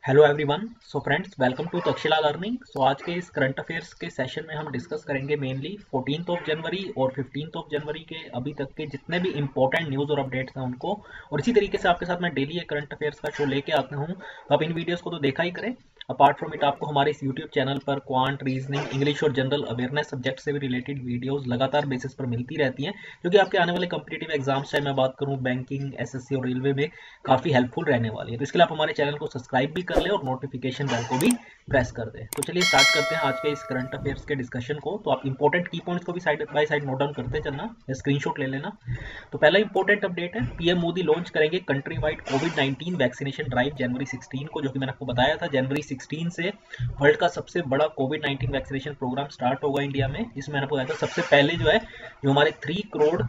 Hello everyone. So friends, welcome to Takshashila learning. So आज के इस करंट अफेयर्स के सेशन में हम डिस्कस करेंगे मेनली 14th ऑफ जनवरी और 15th ऑफ जनवरी के अभी तक के जितने भी इंपॉर्टेंट न्यूज़ और अपडेट्स हैं उनको। और इसी तरीके से आपके साथ मैं डेली एक करंट अफेयर्स का शो लेके आता हूँ, तो आप इन वीडियोस को तो देखा ही करें। अपार्ट फ्रॉम इट आपको हमारे इस यूट्यूब चैनल पर क्वांट, रीजनिंग, इंग्लिश और जनरल अवेयरनेस सब्जेक्ट से भी रिलेटेड वीडियोस लगातार बेसिस पर मिलती रहती हैं, जो कि आपके आने वाले कॉम्पिटिटिव एग्जाम्स, चाहे मैं बात करूँ बैंकिंग, एसएससी और रेलवे में, काफ़ी हेल्पफुल रहने वाली है। तो इसके लिए आप हमारे चैनल को सब्सक्राइब भी कर लें और नोटिफिकेशन बेल को भी प्रेस कर दें। तो चलिए स्टार्ट करते हैं आज के इस करंट अफेयर्स के डिस्कशन को। तो आप इंपॉर्टेंट की पॉइंट्स को भी side by side note down करते चलना, स्क्रीनशॉट ले लेना। तो पहला इंपॉर्टेंट अपडेट है, पीएम मोदी लॉन्च करेंगे कंट्री वाइड कोविड-19 वैक्सीनेशन ड्राइव जनवरी 16 को, जो कि मैंने आपको बताया था। जनवरी 16 से वर्ल्ड का सबसे बड़ा कोविड-19 वैक्सीनेशन प्रोग्राम स्टार्ट होगा इंडिया में, जिसमें मैंने आपको बताया था सबसे पहले जो है, जो हमारे 3 करोड़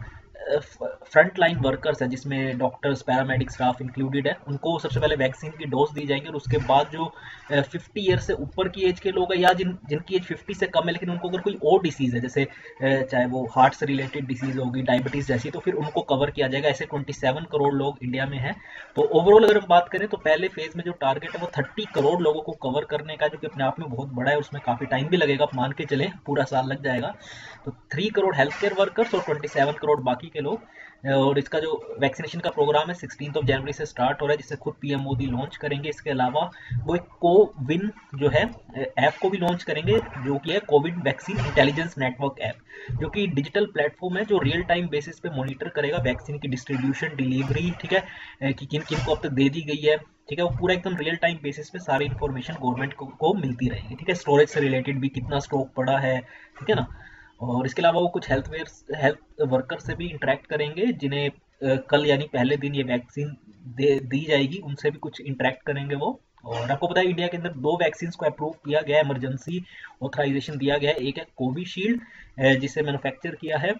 फ्रंट लाइन वर्कर्स है, जिसमें डॉक्टर्स, पैरामेडिक स्टाफ इंक्लूडेड है, उनको सबसे पहले वैक्सीन की डोज दी जाएंगी। और उसके बाद जो 50 ईयर से ऊपर की एज के लोग हैं, या जिनकी एज 50 से कम है लेकिन उनको अगर कोई और डिसीज़ है, जैसे चाहे वो हार्ट से रिलेटेड डिसीज़ होगी, डायबिटीज़ जैसी, तो फिर उनको कवर किया जाएगा। ऐसे 27 करोड़ लोग इंडिया में हैं। तो ओवरऑल अगर हम बात करें तो पहले फेज़ में जो टारगेट है वो 30 करोड़ लोगों को कवर करने का, जो कि अपने आप में बहुत बड़ा है। उसमें काफ़ी टाइम भी लगेगा, आप मान के चलें पूरा साल लग जाएगा। तो 3 करोड़ हेल्थ केयर वर्कर्स और 27 करोड़ बाकी के लोग। और इसका जो वैक्सीनेशन का प्रोग्राम है 16 ऑफ जनवरी से स्टार्ट हो रहा है, जिसे खुद पीएम मोदी लॉन्च करेंगे। इसके अलावा वो एक कोविन जो है ऐप को भी लॉन्च करेंगे, जो कि है covid vaccine intelligence network app, जो कि डिजिटल प्लेटफॉर्म है जो रियल टाइम बेसिस पे मॉनिटर करेगा वैक्सीन की डिस्ट्रीब्यूशन, डिलीवरी, ठीक है, कि किन किन को अब तक दे दी गई है, ठीक है। वो पूरा एकदम रियल टाइम बेसिस पे सारी इन्फॉर्मेशन गवर्नमेंट को मिलती रहेगी, ठीक है। स्टोरेज से रिलेटेड भी कितना स्टॉक पड़ा है, ठीक है ना। और इसके अलावा वो कुछ हेल्थ वर्कर से भी इंटरेक्ट करेंगे, जिन्हें कल यानी पहले दिन ये वैक्सीन दी जाएगी, उनसे भी कुछ इंटरेक्ट करेंगे वो। और आपको पता है इंडिया के अंदर 2 वैक्सीन को अप्रूव किया गया है, इमरजेंसी ऑथराइजेशन दिया गया है। एक है कोविशील्ड, जिसे मैन्युफैक्चर किया है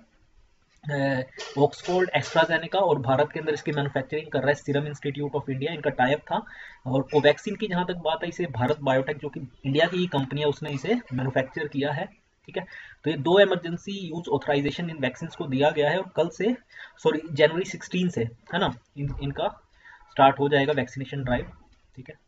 ऑक्सफोर्ड एस्ट्राजेनेका, और भारत के अंदर इसकी मैन्युफैक्चरिंग कर रहा है सीरम इंस्टीट्यूट ऑफ इंडिया, इनका टाइप था। और कोवैक्सीन की जहाँ तक बात है, इसे भारत बायोटेक, जो कि इंडिया की ही कंपनी है, उसने इसे मैन्युफैक्चर किया है, ठीक है। तो ये 2 इमरजेंसी यूज ऑथराइजेशन इन वैक्सीन को दिया गया है, और कल से, सॉरी जनवरी 16 से, है ना, इनका स्टार्ट हो जाएगा वैक्सीनेशन ड्राइव, ठीक है।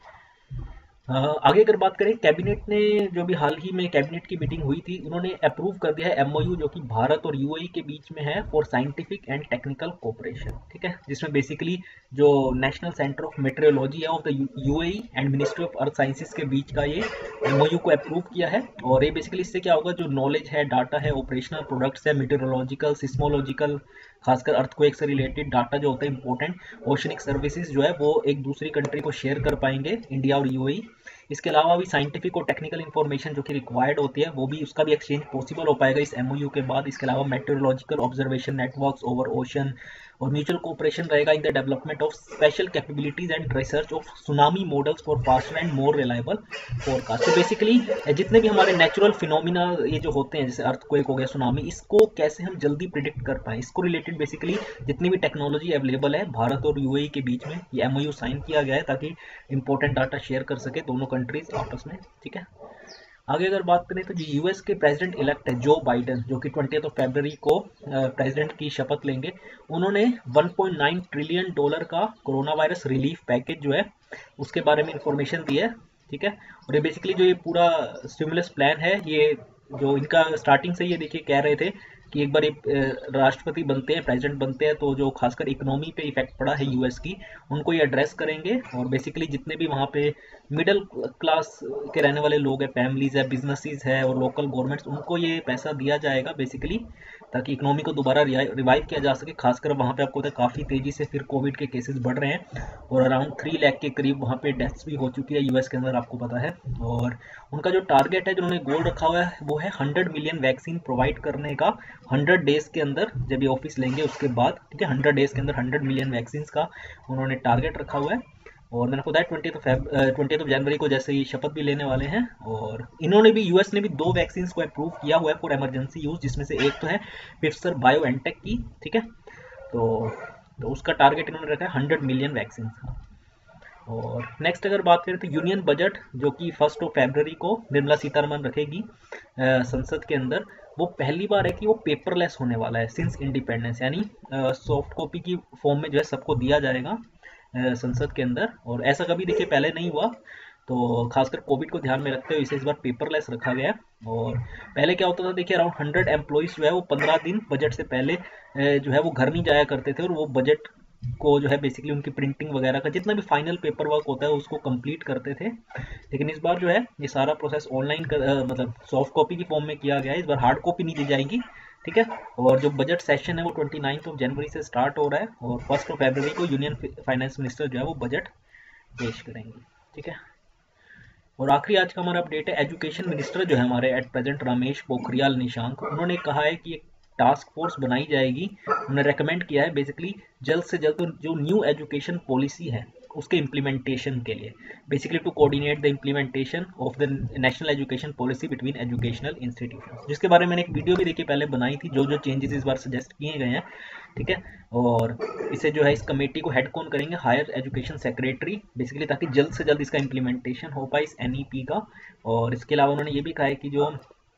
आगे अगर बात करें, कैबिनेट ने जो भी हाल ही में कैबिनेट की मीटिंग हुई थी, उन्होंने अप्रूव कर दिया है एमओयू, जो कि भारत और यूएई के बीच में है, for scientific and technical cooperation, ठीक है। जिसमें बेसिकली जो नेशनल सेंटर ऑफ मेट्रोलॉजी है of the UAE and ministry of earth sciences के बीच का ये एमओयू को अप्रूव किया है। और ये बेसिकली इससे क्या होगा, जो नॉलेज है, डाटा है, ऑपरेशनल प्रोडक्ट्स है, मीटेरोलॉजिकल, सिस्मोलॉजिकल, खासकर अर्थक्वेक से रिलेटेड डाटा जो होता है इंपॉर्टेंट, ओशनिक सर्विसेज जो है, वो एक दूसरी कंट्री को शेयर कर पाएंगे, इंडिया और यूएई। इसके अलावा भी साइंटिफिक और टेक्निकल इन्फॉर्मेशन जो कि रिक्वायर्ड होती है, वो भी, उसका भी एक्सचेंज पॉसिबल हो पाएगा इस एमओयू के बाद। इसके अलावा metrological observation networks over ocean, और म्यूचुअल कोऑपरेशन रहेगा in the development of special capabilities and research of tsunami models for faster and more reliable forecast. तो बेसिकली जितने भी हमारे नेचुरल फिनोमिना ये जो होते हैं, जैसे अर्थक्वेक हो गया, सुनामी, इसको कैसे हम जल्दी प्रिडिक्ट कर पाएं, इसको रिलेटेड बेसिकली जितनी भी टेक्नोलॉजी अवेलेबल है, भारत और यूएई के बीच में ये एमओयू साइन किया गया है, ताकि इंपॉर्टेंट डाटा शेयर कर सके दोनों कंट्रीज आपस में, ठीक है। आगे अगर बात करें तो जो यूएस के प्रेसिडेंट इलेक्ट है जो बाइडन, जो कि 20 फरवरी को प्रेसिडेंट की शपथ लेंगे, उन्होंने $1.9 ट्रिलियन का कोरोना वायरस रिलीफ पैकेज जो है उसके बारे में इंफॉर्मेशन दी है, ठीक है। और ये बेसिकली जो ये पूरा स्टिमुलस प्लान है, ये जो इनका स्टार्टिंग से ये देखिए कह रहे थे कि एक बार ये राष्ट्रपति बनते हैं, प्रेसिडेंट बनते हैं, तो जो खासकर इकोनॉमी पे इफेक्ट पड़ा है यूएस की, उनको ये एड्रेस करेंगे। और बेसिकली जितने भी वहाँ पे मिडिल क्लास के रहने वाले लोग हैं, फैमिलीज है, बिजनेसेस है और लोकल गवर्नमेंट्स, उनको ये पैसा दिया जाएगा बेसिकली, ताकि इकोनॉमी को दोबारा रिवाइव किया जा सके। खासकर वहाँ पे आपको पता है काफ़ी तेज़ी से फिर कोविड के केसेस बढ़ रहे हैं, और अराउंड 3 लाख के करीब वहाँ पे डेथ्स भी हो चुकी है यूएस के अंदर, आपको पता है। और उनका जो टारगेट है, जो उन्होंने गोल रखा हुआ है, वो है 100 मिलियन वैक्सीन प्रोवाइड करने का 100 डेज के अंदर, जब ये ऑफिस लेंगे उसके बाद, ठीक है। 100 डेज के अंदर 100 मिलियन वैक्सीन का उन्होंने टारगेट रखा हुआ है। और मैंने बताया 20 जनवरी को जैसे ही शपथ भी लेने वाले हैं। और इन्होंने भी, यूएस ने भी 2 वैक्सीन को अप्रूव किया हुआ है फॉर इमरजेंसी यूज, जिसमें से एक तो है पिफसर बायोएनटेक की, ठीक है। तो उसका टारगेट इन्होंने रखा है 100 मिलियन वैक्सीन का। और नेक्स्ट अगर बात करें तो यूनियन बजट, जो कि 1 फरवरी को निर्मला सीतारमन रखेगी संसद के अंदर, वो पहली बार है कि वो पेपरलेस होने वाला है सिंस इंडिपेंडेंस, यानी सॉफ्ट कॉपी की फॉर्म में जो है सबको दिया जाएगा। संसद के अंदर, और ऐसा कभी देखिए पहले नहीं हुआ। तो खासकर कोविड को ध्यान में रखते हुए इसे इस बार पेपरलेस रखा गया। और पहले क्या होता था देखिए, अराउंड 100 एम्प्लॉइज जो है वो 15 दिन बजट से पहले जो है वो घर नहीं जाया करते थे, और वो बजट को जो है बेसिकली उनकी प्रिंटिंग वगैरह का जितना भी फाइनल पेपर वर्क होता है उसको कंप्लीट करते थे। लेकिन इस बार जो है ये सारा प्रोसेस ऑनलाइन मतलब सॉफ्ट कॉपी की फॉर्म में किया गया है। इस बार हार्ड कॉपी नहीं दी जाएगी, ठीक है। और जो बजट सेशन है वो 29 जनवरी से स्टार्ट हो रहा है, और 1 फरवरी को यूनियन फाइनेंस मिनिस्टर जो है वो बजट पेश करेंगे, ठीक है। और आखिरी आज का हमारा अपडेट है, एजुकेशन मिनिस्टर जो है हमारे एट प्रेजेंट रमेश पोखरियाल निशांक, उन्होंने कहा है कि एक टास्क फोर्स बनाई जाएगी। उन्होंने रेकमेंड किया है बेसिकली जल्द से जल्द जो न्यू एजुकेशन पॉलिसी है उसके इम्प्लीमेंटेशन के लिए, basically to coordinate the implementation of the national education policy between educational institution, जिसके बारे में मैंने एक वीडियो भी देखिए पहले बनाई थी, जो जो चेंजेस इस बार सजेस्ट किए गए हैं, ठीक है। और इसे जो है इस कमेटी को हेड कौन करेंगे, हायर एजुकेशन सेक्रेटरी, बेसिकली ताकि जल्द से जल्द इसका इम्प्लीमेंटेशन हो पाए इस एनईपी का। और इसके अलावा उन्होंने ये भी कहा है कि जो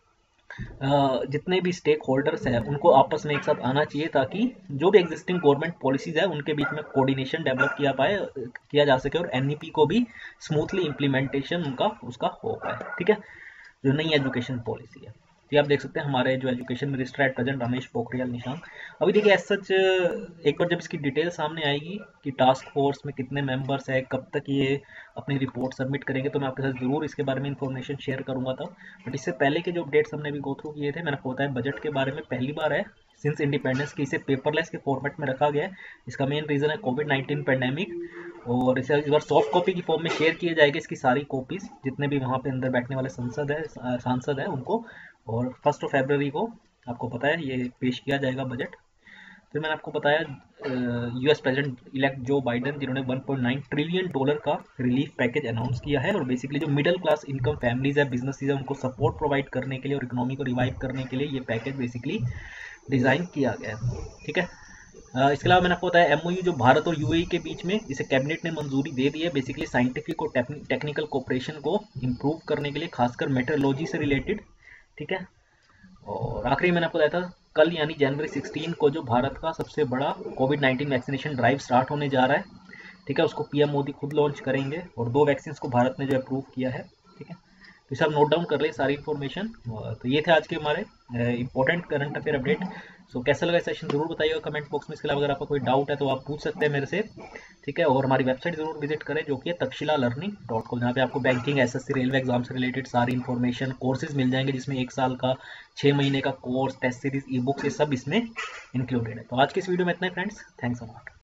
जितने भी स्टेक होल्डर्स हैं उनको आपस में एक साथ आना चाहिए, ताकि जो भी एग्जिस्टिंग गवर्नमेंट पॉलिसीज है उनके बीच में कोऑर्डिनेशन डेवलप किया जा सके, और एनईपी को भी स्मूथली इम्प्लीमेंटेशन उनका उसका हो पाए, ठीक है, जो नई एजुकेशन पॉलिसी है। तो आप देख सकते हैं हमारे जो education minister at present Ramesh Pokhriyal Nishank. अभी देखिए एज सच एक बार जब इसकी डिटेल सामने आएगी कि टास्क फोर्स में कितने मेंबर्स है, कब तक ये अपनी रिपोर्ट सबमिट करेंगे, तो मैं आपके साथ जरूर इसके बारे में इंफॉर्मेशन शेयर करूंगा तब। बट इससे पहले के जो अपडेट्स हमने अभी गो थ्रू किए थे, मैंने आपको बताया बजट के बारे में पहली बार है सिंस इंडिपेंडेंस की इसे पेपरलेस के फॉर्मेट में रखा गया है। इसका मेन रीजन है कोविड-19 पैंडेमिक, और इसे इस बार सॉफ्ट कॉपी की फॉर्म में शेयर किए जाएगी इसकी सारी कॉपीज, जितने भी वहाँ पे अंदर बैठने वाले सांसद है उनको। और 1 फरवरी को आपको पता है ये पेश किया जाएगा बजट। फिर मैंने आपको बताया US president elect Joe Biden, जिन्होंने 1.9 ट्रिलियन डॉलर का रिलीफ पैकेज अनाउंस किया है, और बेसिकली जो मिडिल क्लास इनकम फैमिलीज है, बिजनेसेस है, उनको सपोर्ट प्रोवाइड करने के लिए और इकोनॉमी को रिवाइव करने के लिए ये पैकेज बेसिकली डिज़ाइन किया गया है, ठीक है। इसके अलावा मैंने आपको बताया एमओयू जो भारत और यूएई के बीच में, इसे कैबिनेट ने मंजूरी दे दी है, बेसिकली साइंटिफिक और टेक्निकल कोऑपरेशन को इम्प्रूव करने के लिए, खासकर मेट्रोलॉजी से रिलेटेड, ठीक है। और आखिरी मैंने आपको बताया था कल यानी जनवरी 16 को जो भारत का सबसे बड़ा कोविड-19 वैक्सीनेशन ड्राइव स्टार्ट होने जा रहा है, ठीक है, उसको पीएम मोदी खुद लॉन्च करेंगे, और 2 वैक्सीन को भारत ने जो अप्रूव किया है, ठीक है। तो इसे आप नोट डाउन कर ले सारी इन्फॉर्मेशन। तो ये थे आज के हमारे important current affair update. So कैसा लगा सेशन जरूर बताइएगा कमेंट बॉक्स में। इसके अलावा अगर आपका कोई डाउट है तो आप पूछ सकते हैं मेरे से, ठीक है। और हमारी वेबसाइट जरूर विजिट करें जो कि है takshilalearning.com, जहाँ पे आपको बैंकिंग, एसएससी, रेलवे एग्जाम से रिलेटेड सारी इन्फॉर्मेशन, कोर्सेज मिल जाएंगे, जिसमें 1 साल का, 6 महीने का course, test series, e books, ये सब इसमें इंक्लूडेड है। तो आज की इस वीडियो में इतना ही फ्रेंड्स, थैंक्स अ लॉट।